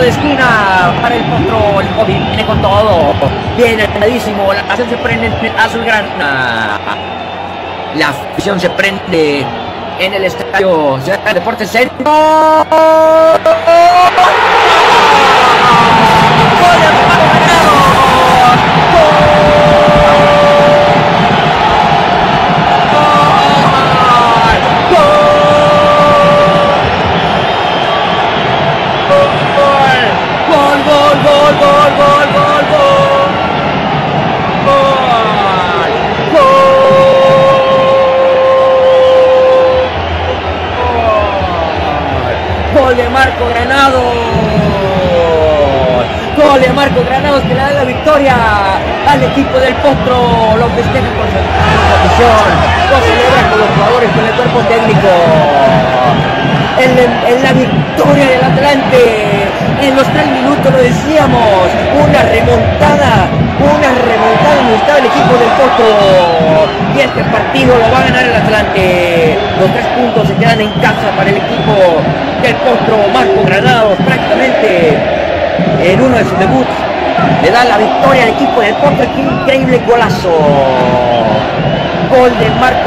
de esquina para el Potro. El Bobby viene con todo. Viene armadísimo. La acción se prende en Azulgrana. La afición se prende en el estadio Ciudad Deportes Centro. Gol de Marco Granados. Gol de Marco Granados que le da la victoria al equipo del Potro. Lo festeja con su afición, lo celebra con los jugadores, con el cuerpo técnico. En la victoria del Atlante, en los 3 minutos lo decíamos, una remontada monumental el equipo del Potro, y este partido lo va a ganar el Atlante. Los 3 puntos se quedan en casa para el equipo del Potro. Marco Granados prácticamente en uno de sus debuts le da la victoria al equipo del Potro. ¡Qué increíble golazo! Gol de Marco